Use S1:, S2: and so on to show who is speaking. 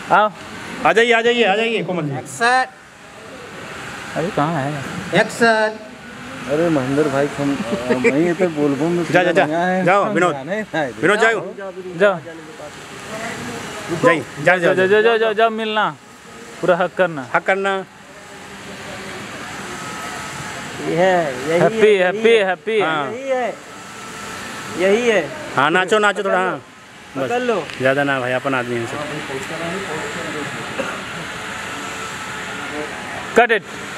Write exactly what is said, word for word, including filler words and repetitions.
S1: आओ
S2: आ जाइए आ जाइए आ जाइए कोमल जी।
S3: एक्शन।
S1: अरे कहाँ है?
S3: एक्शन।
S4: अरे महेंद्र भाई तुम वहीं तो बोलबो में
S2: जा जा जा जाओ विनोद विनोद जाओ
S1: जाओ
S2: जाइए जा
S1: जाओ
S2: जा
S1: जाओ जाओ जाओ जाओ मिलना, पूरा हक करना।
S2: हक करना।
S3: ये है यही
S1: हैप्पी
S3: है,
S1: हैप्पी हैप्पी।
S2: हाँ
S3: यही है यही है।
S2: हाँ नाचो नाचो थोड़ा। हाँ
S3: पकड़ लो।
S2: ज़्यादा ना भाई, अपन आदमी हैं सब।
S1: Cut it.